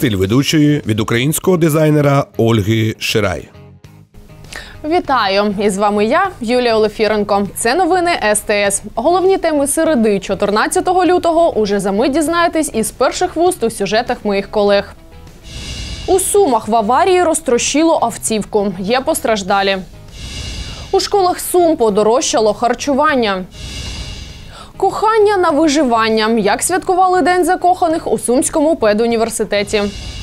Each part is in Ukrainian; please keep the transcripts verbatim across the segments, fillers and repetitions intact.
Стиль ведучої від українського дизайнера Ольги Ширай. Вітаю! І з вами я, Юлія Олефіренко. Це новини ес те ес. Головні теми середи чотирнадцятого лютого уже за мить дізнаєтесь із перших вуст у сюжетах моїх колег. У Сумах в аварії розтрощило автівку. Є постраждалі. У школах Сум подорожчало харчування. Кохання на виживання. Як святкували День закоханих у Сумському педуніверситеті.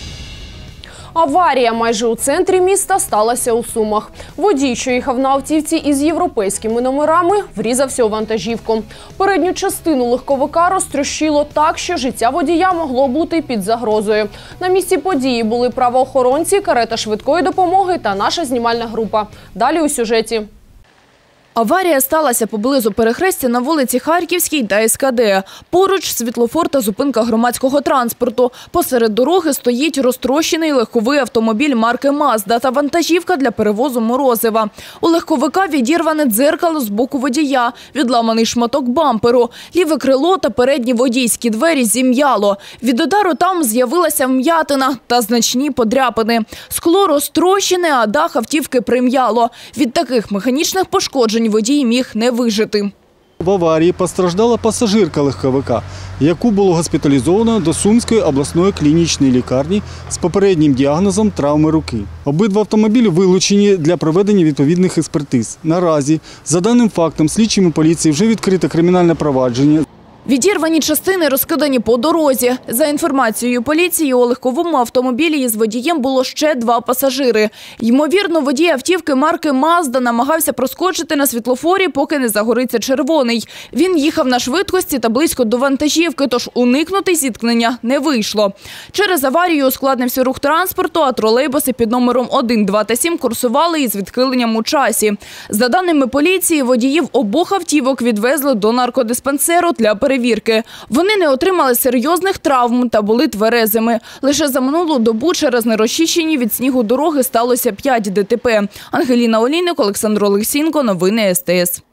Аварія майже у центрі міста сталася у Сумах. Водій, що їхав на автівці із європейськими номерами, врізався у вантажівку. Передню частину легковика розтрощило так, що життя водія могло бути під загрозою. На місці події були правоохоронці, карета швидкої допомоги та наша знімальна група. Далі у сюжеті. Аварія сталася поблизу перехрестя на вулиці Харківській та ес ка де. Поруч світлофор та зупинка громадського транспорту. Посеред дороги стоїть розтрощений легковий автомобіль марки «Мазда» та вантажівка для перевозу морозива. У легковика відірване дзеркало з боку водія, відламаний шматок бамперу. Ліве крило та передні водійські двері зім'яло. Від удару там з'явилася вм'ятина та значні подряпини. Скло розтрощене, а дах автівки прим'яло. Від таких механічних пошкоджень водій міг не вижити. В аварії постраждала пасажирка легковика, яку було госпіталізовано до Сумської обласної клінічної лікарні з попереднім діагнозом травми руки. Обидва автомобілі вилучені для проведення відповідних експертиз. Наразі, за даним фактом, слідчими поліції вже відкрите кримінальне провадження. Відірвані частини розкидані по дорозі. За інформацією поліції, у легковому автомобілі із водієм було ще два пасажири. Ймовірно, водій автівки марки «Мазда» намагався проскочити на світлофорі, поки не загориться червоний. Він їхав на швидкості та близько до вантажівки, тож уникнути зіткнення не вийшло. Через аварію ускладнився рух транспорту, а тролейбуси під номером один, два та сім курсували із відхиленням у часі. За даними поліції, водіїв обох автівок відвезли до наркодиспансеру для перевірки. перевірки. Вони не отримали серйозних травм та були тверезими. Лише за минулу добу через нерозчищені від снігу дороги сталося п'ять де те пе. Ангеліна Олійник, Олександр Олексінко, новини ес те ес.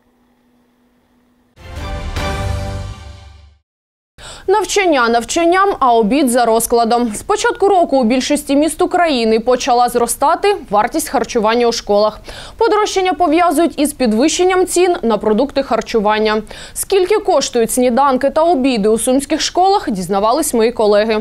Навчання навчанням, а обід за розкладом. З початку року у більшості міст України почала зростати вартість харчування у школах. Подорожчання пов'язують із підвищенням цін на продукти харчування. Скільки коштують сніданки та обіди у сумських школах, дізнавались мої колеги.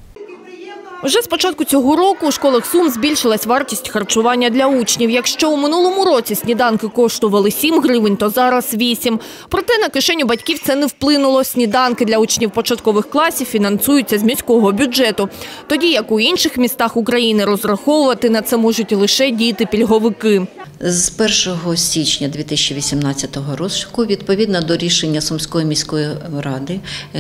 Вже з початку цього року у школах Сум збільшилась вартість харчування для учнів. Якщо у минулому році сніданки коштували сім гривень, то зараз вісім. Проте на кишеню батьків це не вплинуло. Сніданки для учнів початкових класів фінансуються з міського бюджету. Тоді, як у інших містах України, розраховувати на це можуть лише діти-пільговики. З першого січня дві тисячі вісімнадцятого року, відповідно до рішення Сумської міської ради,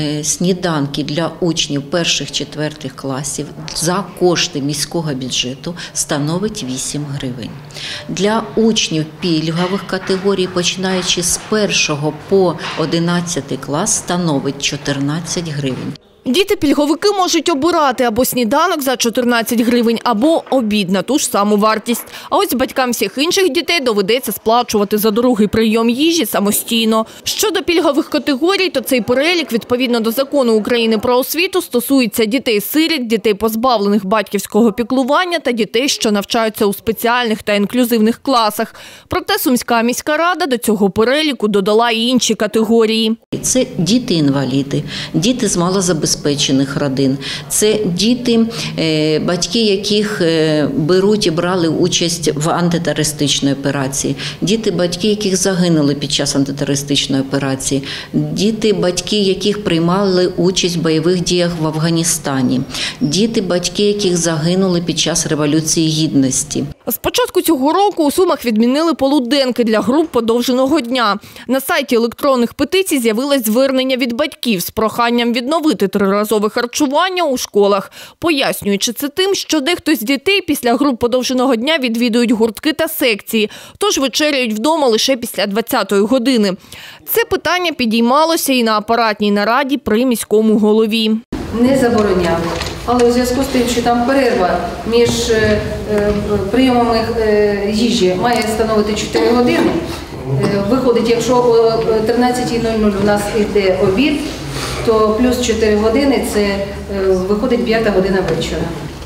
сніданки для учнів перших-четвертих класів за кошти міського бюджету становить вісім гривень. Для учнів пільгових категорій, починаючи з першого по одинадцятий клас, становить чотирнадцять гривень. Діти-пільговики можуть обирати або сніданок за чотирнадцять гривень, або обід на ту ж саму вартість. А ось батькам всіх інших дітей доведеться сплачувати за другий прийом їжі самостійно. Щодо пільгових категорій, то цей перелік, відповідно до Закону України про освіту, стосується дітей-сиріт, дітей, позбавлених батьківського піклування та дітей, що навчаються у спеціальних та інклюзивних класах. Проте Сумська міська рада до цього переліку додала і інші категорії. Це діти-інваліди, діти з малозабезпечених родин. Це діти, батьки яких беруть і брали участь в антитерористичній операції. Діти, батьки яких загинули під час антитерористичної операції. Діти, батьки яких приймали участь в бойових діях в Афганістані. Діти, батьки яких загинули під час Революції Гідності. З початку цього року у Сумах відмінили полуденки для груп подовженого дня. На сайті електронних петицій з'явилось звернення від батьків з проханням відновити триразове харчування у школах, пояснюючи це тим, що дехто з дітей після груп подовженого дня відвідують гуртки та секції, тож вечеряють вдома лише після двадцятої години. Це питання підіймалося і на апаратній нараді при міському голові. Не забороняли. Але у зв'язку з тим, що там перерва між прийомами їжі має становити чотири години, виходить, якщо о тринадцятій нуль нуль у нас йде обід, то плюс чотири години – це виходить п'ята година вечора.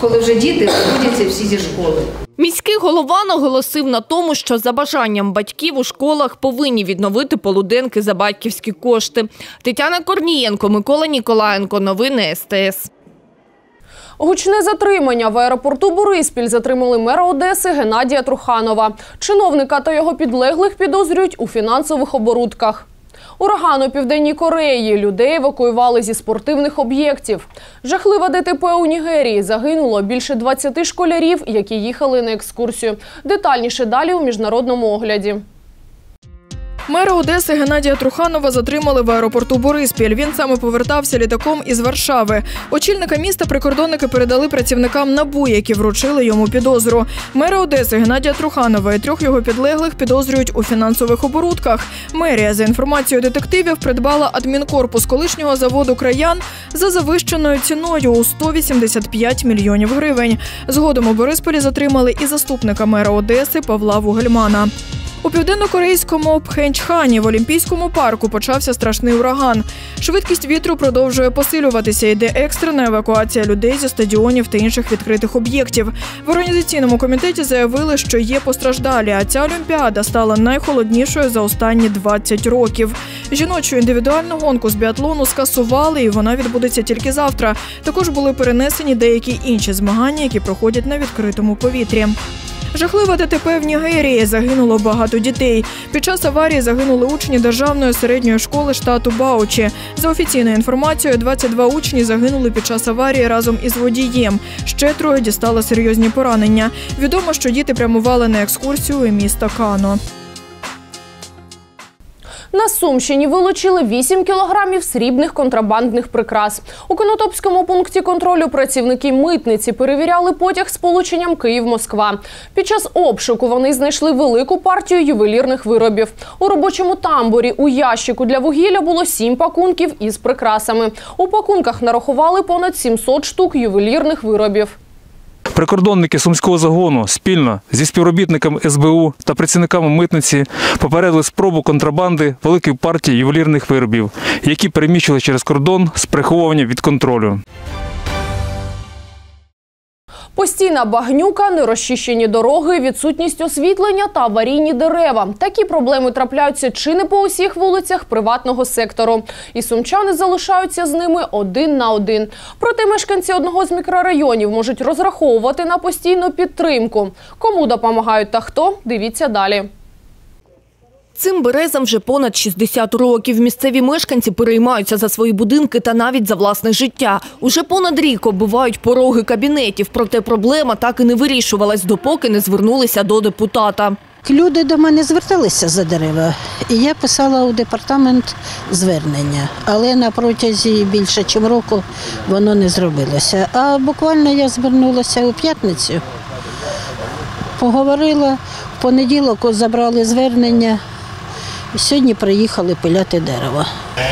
коли вже діти виходяться всі зі школи. Міський голова наголосив на тому, що за бажанням батьків у школах повинні відновити полуденки за батьківські кошти. Тетяна Корнієнко, Микола Ніколаєнко. Новини ес те ес. Гучне затримання. В аеропорту Бориспіль затримали мера Одеси Геннадія Труханова. Чиновника та його підлеглих підозрюють у фінансових оборудках. Ураган у Південній Кореї. Людей евакуювали зі спортивних об'єктів. Жахливе де те пе у Нігерії. Загинуло більше двадцяти школярів, які їхали на екскурсію. Детальніше далі у міжнародному огляді. Мера Одеси Геннадія Труханова затримали в аеропорту Бориспіль. Він саме повертався літаком із Варшави. Очільника міста прикордонники передали працівникам НАБУ, які вручили йому підозру. Мера Одеси Геннадія Труханова і трьох його підлеглих підозрюють у фінансових оборудках. Мерія, за інформацією детективів, придбала адмінкорпус колишнього заводу «Краян» за завищеною ціною у сто вісімдесят п'ять мільйонів гривень. Згодом у Борисполі затримали і заступника мера Одеси Павла Вугельмана. У південно-корейському Пхенчхані в Олімпійському парку почався страшний ураган. Швидкість вітру продовжує посилюватися. Йде екстрена евакуація людей зі стадіонів та інших відкритих об'єктів. В організаційному комітеті заявили, що є постраждалі, а ця Олімпіада стала найхолоднішою за останні двадцять років. Жіночу індивідуальну гонку з біатлону скасували, і вона відбудеться тільки завтра. Також були перенесені деякі інші змагання, які проходять на відкритому повітрі. Жахливе де те пе в Нігерії. Загинуло багато дітей. Під час аварії загинули учні державної середньої школи штату Баучі. За офіційною інформацією, двадцять два учні загинули під час аварії разом із водієм. Ще троє дістали серйозні поранення. Відомо, що діти прямували на екскурсію у місто Кано. На Сумщині вилучили вісім кілограмів срібних контрабандних прикрас. У Конотопському пункті контролю працівники митниці перевіряли потяг з сполученням Київ-Москва. Під час обшуку вони знайшли велику партію ювелірних виробів. У робочому тамбурі у ящику для вугілля було сім пакунків із прикрасами. У пакунках нарахували понад сімсот штук ювелірних виробів. Прикордонники Сумського загону спільно зі співробітниками ес бе у та працівниками митниці попередили спробу контрабанди великої партії ювелірних виробів, які переміщували через кордон з приховуванням від контролю. Постійна багнюка, нерозчищені дороги, відсутність освітлення та аварійні дерева. Такі проблеми трапляються чи не по усіх вулицях приватного сектору. І сумчани залишаються з ними один на один. Проте мешканці одного з мікрорайонів можуть розраховувати на постійну підтримку. Кому допомагають та хто – дивіться далі. Цим березам вже понад шістдесят років. Місцеві мешканці переймаються за свої будинки та навіть за власне життя. Уже понад рік оббивають пороги кабінетів, проте проблема так і не вирішувалась, допоки не звернулися до депутата. Люди до мене зверталися за дерева, і я писала у департамент звернення. Але на протязі більше, ніж року воно не зробилося. А буквально я звернулася у п'ятницю, поговорила, в понеділок забрали звернення. Сьогодні приїхали пиляти дерево.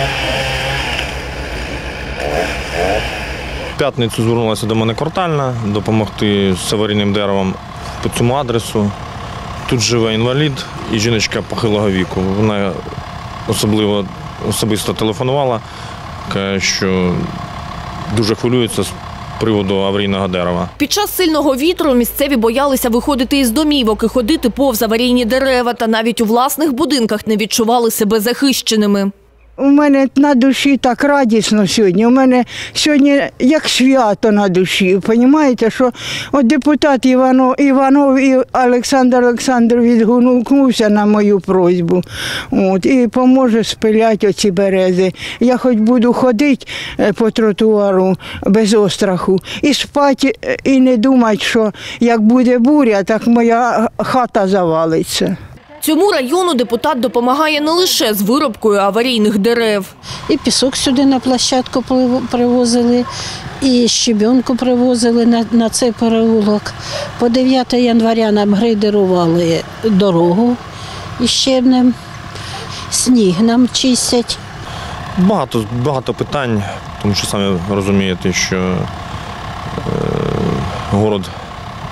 В п'ятницю звернулася до мене квартальна, допомогти з аварійним деревом по цьому адресу. Тут живе інвалід і жіночка похилого віку. Вона особливо, особисто телефонувала, каже, що дуже хвилюється з приводу аварійного дерева. Під час сильного вітру місцеві боялися виходити із домівок і ходити повз аварійні дерева, та навіть у власних будинках не відчували себе захищеними. У мене на душі так радісно сьогодні. У мене сьогодні як свято на душі. Розумієте, що от депутат Іванов, Іванов і Олександр Олександр відгукнувся на мою просьбу. От, і поможе спиляти оці берези. Я хоч буду ходити по тротуару без остраху і спати, і не думати, що як буде буря, так моя хата завалиться. Цьому району депутат допомагає не лише з вирубкою аварійних дерев. І пісок сюди на площадку привозили, і щебенку привозили на, на цей переулок. По дев'яте января нам грейдерували дорогу із щебнем, сніг нам чистять. Багато, багато питань, тому що самі розумієте, що е, город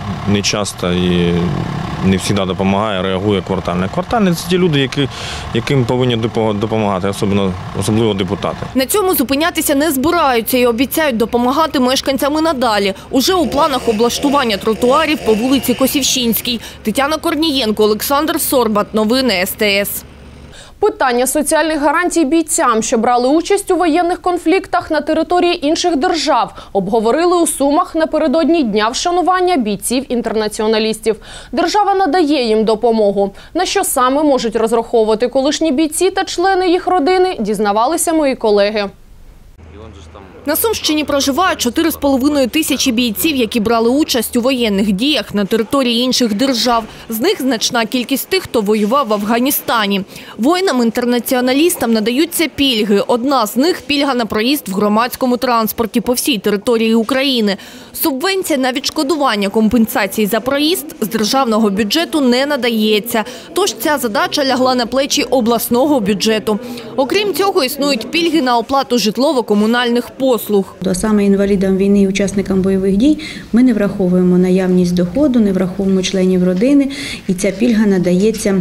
не часто і не завжди допомагає, реагує квартальне. Квартальне – це ті люди, які, яким повинні допомагати, особливо, особливо депутати. На цьому зупинятися не збираються і обіцяють допомагати мешканцям і надалі. Уже у планах облаштування тротуарів по вулиці Косівщинській. Тетяна Корнієнко, Олександр Сорбат. Новини ес те ес. Питання соціальних гарантій бійцям, що брали участь у воєнних конфліктах на території інших держав, обговорили у Сумах напередодні Дня вшанування бійців-інтернаціоналістів. Держава надає їм допомогу. На що саме можуть розраховувати колишні бійці та члени їх родини, дізнавалися мої колеги. На Сумщині проживають чотири з половиною тисячі бійців, які брали участь у воєнних діях на території інших держав. З них значна кількість тих, хто воював в Афганістані. Воїнам-інтернаціоналістам надаються пільги. Одна з них – пільга на проїзд в громадському транспорті по всій території України. Субвенція на відшкодування компенсацій за проїзд з державного бюджету не надається. Тож ця задача лягла на плечі обласного бюджету. Окрім цього, існують пільги на оплату житлово-комунальних послуг. До саме інвалідам війни і учасникам бойових дій ми не враховуємо наявність доходу, не враховуємо членів родини, і ця пільга надається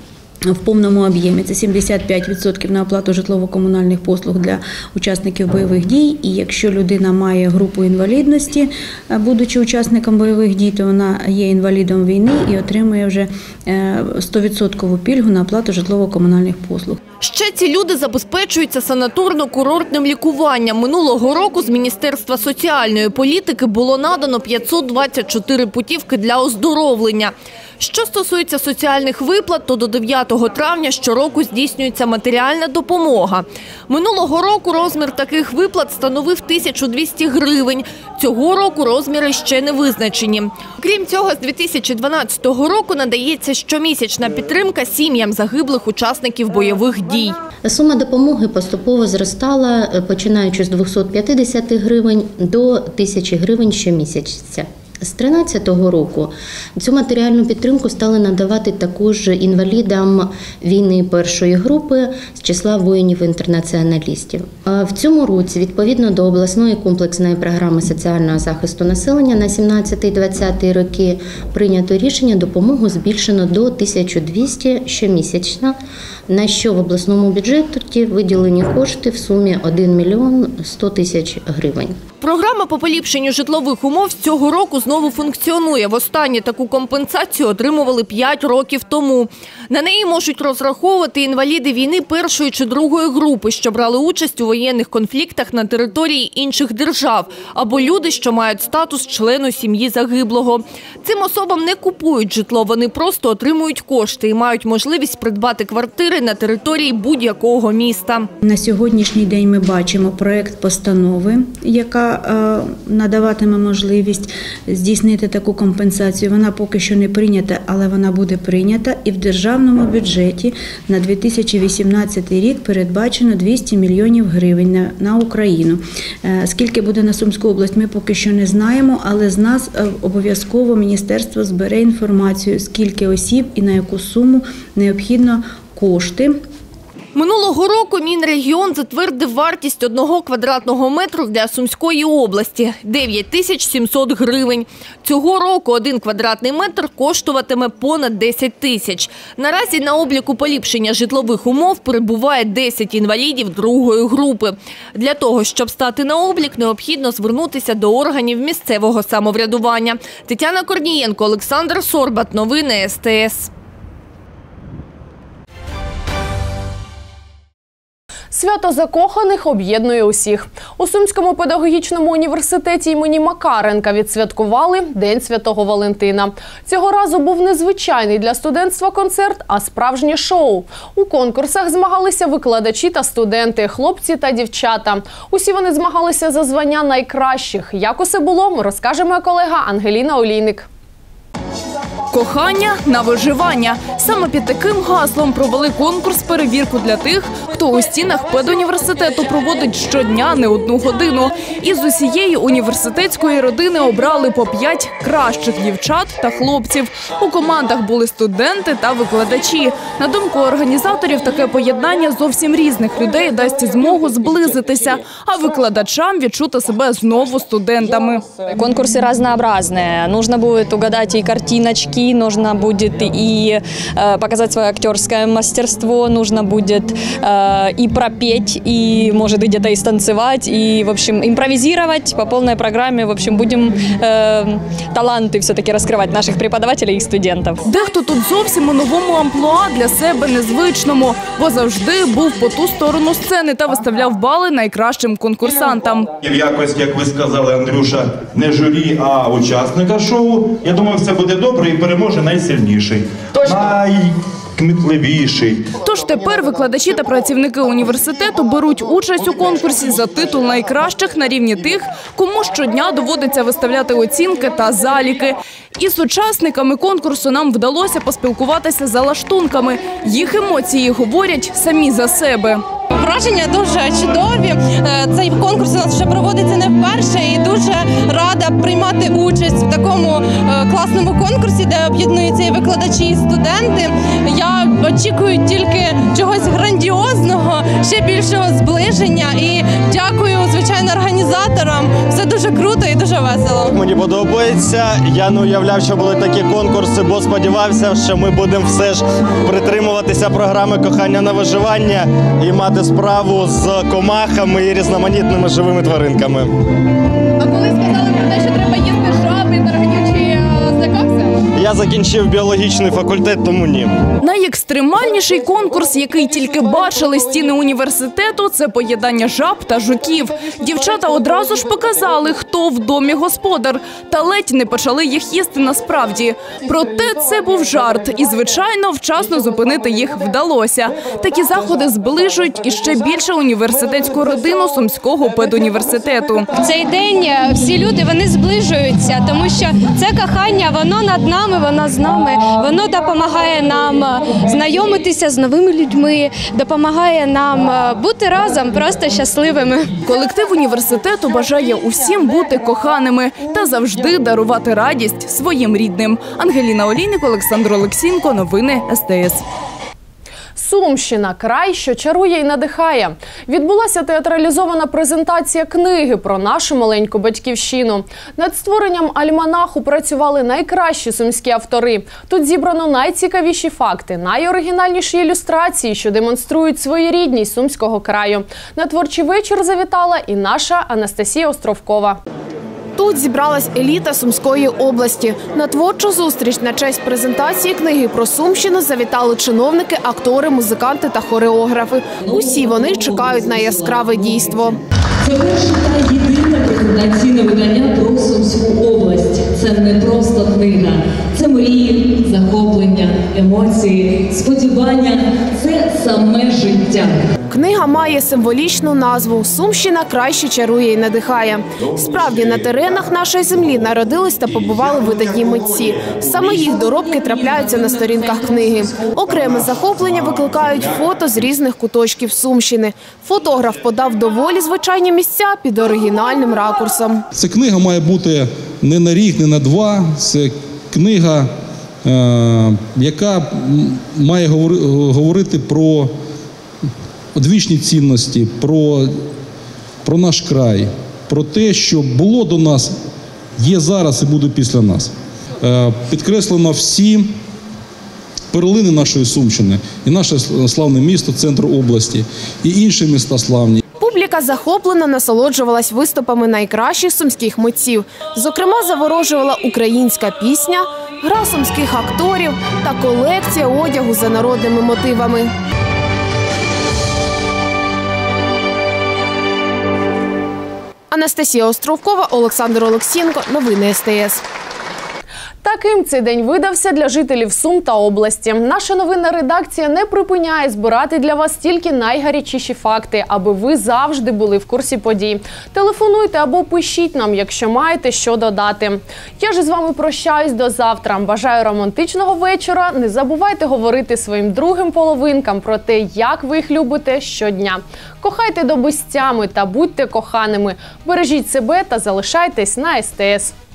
в повному об'ємі. Це сімдесят п'ять відсотків на оплату житлово-комунальних послуг для учасників бойових дій. І якщо людина має групу інвалідності, будучи учасником бойових дій, то вона є інвалідом війни і отримує вже сто відсотків пільгу на оплату житлово-комунальних послуг. Ще ці люди забезпечуються санаторно-курортним лікуванням. Минулого року з Міністерства соціальної політики було надано п'ятсот двадцять чотири путівки для оздоровлення. Що стосується соціальних виплат, то до дев'ятого травня щороку здійснюється матеріальна допомога. Минулого року розмір таких виплат становив тисячу двісті гривень. Цього року розміри ще не визначені. Крім цього, з дві тисячі дванадцятого року надається щомісячна підтримка сім'ям загиблих учасників бойових дій. Сума допомоги поступово зростала, починаючи з двохсот п'ятдесят гривень до тисячі гривень щомісяця. З дві тисячі тринадцятого року цю матеріальну підтримку стали надавати також інвалідам війни першої групи з числа воїнів-інтернаціоналістів. В цьому році, відповідно до обласної комплексної програми соціального захисту населення на сімнадцятий-двадцятий роки, прийнято рішення допомогу збільшено до тисячі двісті щомісячно, на що в обласному бюджеті виділені кошти в сумі один мільйон сто тисяч гривень. Програма по поліпшенню житлових умов з цього року знову функціонує. Востаннє таку компенсацію отримували п'ять років тому. На неї можуть розраховувати інваліди війни першої чи другої групи, що брали участь у воєнних конфліктах на території інших держав, або люди, що мають статус члену сім'ї загиблого. Цим особам не купують житло, вони просто отримують кошти і мають можливість придбати квартири на території будь-якого міста. На сьогоднішній день ми бачимо проект постанови, яка надаватиме можливість здійснити таку компенсацію. Вона поки що не прийнята, але вона буде прийнята. І в державному бюджеті на дві тисячі вісімнадцятий рік передбачено двісті мільйонів гривень на, на Україну. Скільки буде на Сумську область, ми поки що не знаємо, але з нас обов'язково міністерство збере інформацію, скільки осіб і на яку суму необхідно кошти. Минулого року Мінрегіон затвердив вартість одного квадратного метру для Сумської області – дев'ять тисяч сімсот гривень. Цього року один квадратний метр коштуватиме понад десять тисяч. Наразі на обліку поліпшення житлових умов перебуває десять інвалідів другої групи. Для того, щоб стати на облік, необхідно звернутися до органів місцевого самоврядування. Тетяна Корнієнко, Олександр Сорбат. Новини ес те ес. Свято закоханих об'єднує усіх. У Сумському педагогічному університеті імені Макаренка відсвяткували День Святого Валентина. Цього разу був незвичайний для студентства концерт, а справжнє шоу. У конкурсах змагалися викладачі та студенти, хлопці та дівчата. Усі вони змагалися за звання найкращих. Як усе було, розкаже моя колега Ангеліна Олійник. Кохання на виживання. Саме під таким гаслом провели конкурс-перевірку для тих, хто у стінах педуніверситету проводить щодня не одну годину. Із усієї університетської родини обрали по п'ять кращих дівчат та хлопців. У командах були студенти та викладачі. На думку організаторів, таке поєднання зовсім різних людей дасть змогу зблизитися, а викладачам відчути себе знову студентами. Конкурсы разнообразные. Нужно будет угадать и картиночки, нужно будет и э, показать свое актерское мастерство, нужно будет э, и пропеть, и, может, и где-то и станцевать, и, в общем, импровизировать по полной программе. В общем, будем э, таланты все-таки раскрывать наших преподавателей и студентов. Дехто тут зовсім у новому амплуа для себе незвичному, бо завжди був по ту сторону сцени та виставляв бали найкращим конкурсантам. В якості, як ви сказали, Андрюша, не журі, а учасника шоу. Я думаю, все буде добре і переможе найсильніший, найкмітливіший. Тож тепер викладачі та працівники університету беруть участь у конкурсі за титул найкращих на рівні тих, кому щодня доводиться виставляти оцінки та заліки. Із учасниками конкурсу нам вдалося поспілкуватися за лаштунками. Їх емоції говорять самі за себе. Враження дуже чудові. Цей конкурс у нас вже проводиться не вперше і дуже рада приймати участь в такому класному конкурсі, де об'єднуються і викладачі, і студенти. Я очікую тільки чогось грандіозного, ще більшого зближення і дякую, звичайно, організаторам. Все дуже круто і дуже весело. Мені подобається. Я не уявляв, що були такі конкурси, бо сподівався, що ми будемо все ж притримуватися програми «Кохання на виживання» і мати справу з комахами і різноманітними живими тваринками. А коли сказали про те, що треба їсти жаб і тарганів, чи злякався? Я закінчив біологічний факультет, тому ні. Найекстремальніший конкурс, який тільки бачили стіни університету, це поєднання жаб та жуків. Дівчата одразу ж показали, хто в домі господар, та ледь не почали їх їсти насправді. Проте це був жарт і, звичайно, вчасно зупинити їх вдалося. Такі заходи зближують іще більше університетську родину Сумського педуніверситету. В цей день всі люди, вони зближуються, тому що це кохання, воно над нами, воно з нами, воно допомагає нам знайомитися з новими людьми, допомагає нам бути разом, просто щасливими. Колектив університету бажає усім бути коханими та завжди дарувати радість своїм рідним. Ангеліна Олійник, Олександр Олексінко. Новини ес те ес. Сумщина – край, що чарує і надихає. Відбулася театралізована презентація книги про нашу маленьку батьківщину. Над створенням альманаху працювали найкращі сумські автори. Тут зібрано найцікавіші факти, найоригінальніші ілюстрації, що демонструють своєрідність сумського краю. На творчий вечір завітала і наша Анастасія Островкова. Тут зібралась еліта Сумської області. На творчу зустріч на честь презентації книги про Сумщину завітали чиновники, актори, музиканти та хореографи. Усі вони чекають на яскраве дійство. Це перше та єдине презентаційне видання про Сумську область. Це не просто книга. Це мрії, захоплення, емоції, сподівання. Це саме життя. Книга має символічну назву «Сумщина краще чарує і надихає». Справді, на теренах нашої землі народились та побували видатні митці. Саме їх доробки трапляються на сторінках книги. Окреме захоплення викликають фото з різних куточків Сумщини. Фотограф подав доволі звичайні місця під оригінальним ракурсом. Ця книга має бути не на рік, не на два. Це книга, яка має говорити про одвічні цінності, про, про наш край, про те, що було до нас, є зараз і буде після нас. Підкреслено всі перлини нашої Сумщини, і наше славне місто, центр області, і інші міста славні. Публіка захоплено насолоджувалась виступами найкращих сумських митців. Зокрема, заворожувала українська пісня, гра сумських акторів та колекція одягу за народними мотивами. Анастасія Островкова, Олександр Олексінко. Новини ес те ес. Таким цей день видався для жителів Сум та області. Наша новинна редакція не припиняє збирати для вас тільки найгарячіші факти, аби ви завжди були в курсі подій. Телефонуйте або пишіть нам, якщо маєте що додати. Я ж з вами прощаюсь до завтра. Бажаю романтичного вечора. Не забувайте говорити своїм другим половинкам про те, як ви їх любите щодня. Кохайте до безтями та будьте коханими. Бережіть себе та залишайтесь на ес те ес.